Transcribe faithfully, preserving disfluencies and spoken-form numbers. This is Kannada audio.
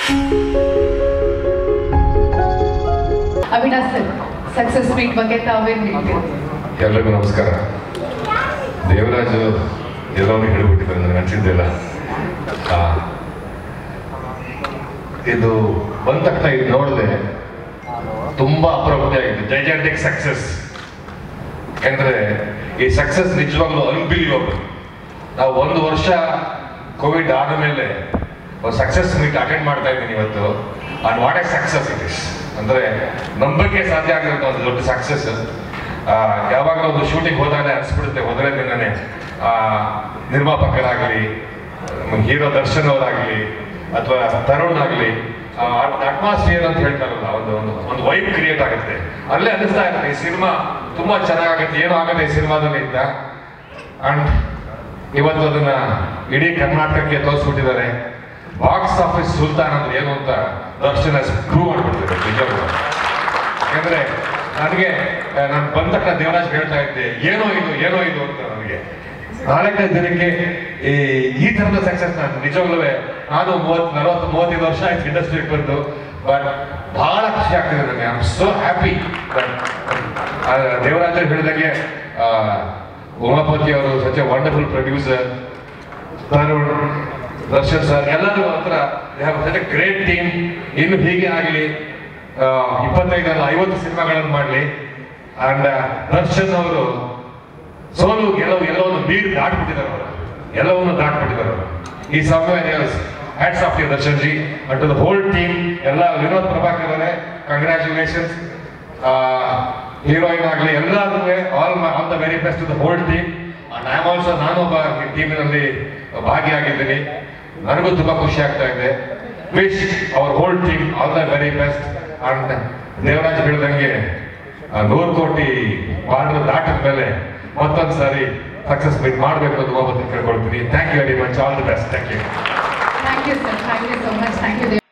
ಅವಿನಾಶ್ ಸರ್, ಸಕ್ಸಸ್ ಮೀಟ್ ಬಗ್ಗೆ ತಾವೇನು ಹೇಳ್ತೀವಿ? ಎಲ್ಲರಿಗೂ ನಮಸ್ಕಾರ. ದೇವರಾಜು ಎಲ್ಲವನ್ನೂ ಹೇಳಿಬಿಟ್ಟಿದ್ದಾರೆ, ನನಗೆ ಅನಿಸಿದ್ದಿಲ್ಲ. ಇದು ಬಂದ ತಕ್ಷಣ ಇದು ನೋಡಿದೆ, ತುಂಬಾ ಅಪ್ರಾಪ್ತಿ ಆಗಿದೆ. Gigantic success. ಯಾಕಂದ್ರೆ ಈ ಸಕ್ಸಸ್ ನಿಜವಾಗ್ಲೂ ಅನ್ಬಿಲೀವಬಲ್. ನಾವು ಒಂದು ವರ್ಷ ಕೋವಿಡ್ ಆದ ಮೇಲೆ ಸಕ್ಸಸ್ ಮೀಟ್ ಅಟೆಂಡ್ ಮಾಡ್ತಾ ಇದ್ದೀನಿ ಇವತ್ತು. And what a success it is ಅಂದ್ರೆ ನಂಬಕ್ಕೆ ಸಾಧ್ಯ ಆಗಿರುತ್ತೆ ಒಂದು ದೊಡ್ಡ ಸಕ್ಸಸ್. ಯಾವಾಗ ಒಂದು ಶೂಟಿಂಗ್ ಹೋದಾಗಲೇ ಅನಿಸ್ಬಿಡುತ್ತೆ, ಮೊದಲೇ ದಿನನೇ ನಿರ್ಮಾಪಕರಾಗಲಿ, ಹೀರೋ ದರ್ಶನ್ ಅವರಾಗಲಿ ಅಥವಾ ತರುಣ್ ಆಗಲಿ, ಅಟ್ಮಾಸ್ಫಿಯರ್ ಅಂತ ಹೇಳ್ತಾರಲ್ಲ, ಒಂದು ಒಂದು ಒಂದು ವೈಬ್ ಕ್ರಿಯೇಟ್ ಆಗುತ್ತೆ. ಅಲ್ಲೇ ಅನಿಸ್ತಾ ಇರುತ್ತೆ ಈ ಸಿನಿಮಾ ತುಂಬಾ ಚೆನ್ನಾಗುತ್ತೆ, ಏನೋ ಆಗುತ್ತೆ ಈ ಸಿನಿಮಾದಲ್ಲಿ ಅಂತ. ಅಂಡ್ ಇವತ್ತು ಅದನ್ನ ಇಡೀ ಕರ್ನಾಟಕಕ್ಕೆ ತೋರಿಸ್ಬಿಟ್ಟಿದ್ದಾರೆ. ಬಾಕ್ಸ್ ಆಫೀಸ್ ಸುಲ್ತಾನ್ ಅಂದ್ರೆ ಏನು ಅಂತ ದರ್ಶನ ಪ್ರೂವ್ ಮಾಡ್ಬಿಡ್ತಾರೆ ನಿಜವಾಗ್ಲೂ. ಯಾಕಂದ್ರೆ ನನಗೆ ನಾನು ಬಂದ ತಕ್ಷಣ ದೇವರಾಜ್ ಹೇಳ್ತಾ ಇದ್ದೆ, ಏನೋ ಇದು ಏನೋ ಇದು ಅಂತ. ನನಗೆ ನಾಲ್ಕನೇ ದಿನಕ್ಕೆ ಈ ಈ ತರದ ಸಕ್ಸಸ್ ನಾನು ನಿಜವಾಗ್ಲೂ ನಾನು ಮೂವತ್ ನಲವತ್ತು ಮೂವತ್ತೈದು ವರ್ಷ ಆಯ್ತು ಇಂಡಸ್ಟ್ರಿಗೆ ಬಂದು. ಬಟ್ ಬಹಳ ಖುಷಿ ಆಗ್ತಿದೆ ನನಗೆ. I am so happy. Devaraj ಹೇಳಿದಂಗೆ ಉಮಾಪತಿ ಅವರು such a wonderful producer, Tarun, Darshan sir ಎಲ್ಲರೂ ಹತ್ರ ಸಚ್ ಎ ಗ್ರೇಟ್ ಟೀಮ್. ಇನ್ನು ಹೀಗೆ ಆಗಲಿ, ಇಪ್ಪತ್ತೈದಲ್ಲ ಐವತ್ತು ಸಿನಿಮಾಗಳನ್ನು ಮಾಡಲಿ. ಅಂಡ್ ದರ್ಶನ್ ಅವರು ಸೋಲು ಗೆಲುವು ಎಲ್ಲವನ್ನು ಬೀರ್ ದಾಟ್ಬಿಟ್ಟಿದ್ದಾರೆ, ಅವರು ಎಲ್ಲವನ್ನು ದಾಟ್ಬಿಟ್ಟಿದ್ದಾರೆ ಅವರು. ಈ ಸಮಯ hats off you Darshan ji and to the whole team. ಎಲ್ಲ ವಿನೋದ್ ಪ್ರಭಾಕರ್ ಅವರೇ ಕಂಗ್ರ್ಯಾಚುಲೇಷನ್ಸ್. ಹೀರೋಯಿನ್ ಆಗಲಿ ಎಲ್ಲರೂ all all the very best to the whole team. And I am also ನಾನು ಒಬ್ಬ ಟೀಮಿನಲ್ಲಿ ಭಾಗಿಯಾಗಿದ್ದೀನಿ. ನನಗೂ ತುಂಬಾ ಖುಷಿ ಆಗ್ತಾ ಇದೆ. Wish our whole team all the very best. And Devaraj ಹೇಳಿದಂಗೆ ನೂರು ಕೋಟಿ ಬಾರ್ಡರ್ ದಾಟಿದ ಮೇಲೆ ಮತ್ತೊಂದು ಸಾರಿ ಸಕ್ಸಸ್ ಮೀಟ್ ಮಾಡಬೇಕು ಅಂತ ಒಬ್ಬತ್ತು ಕೇಳ್ಕೊಳ್ತೀನಿ. Thank you very much. All the best. Thank you. Thank you sir. Thank you so much. Thank you.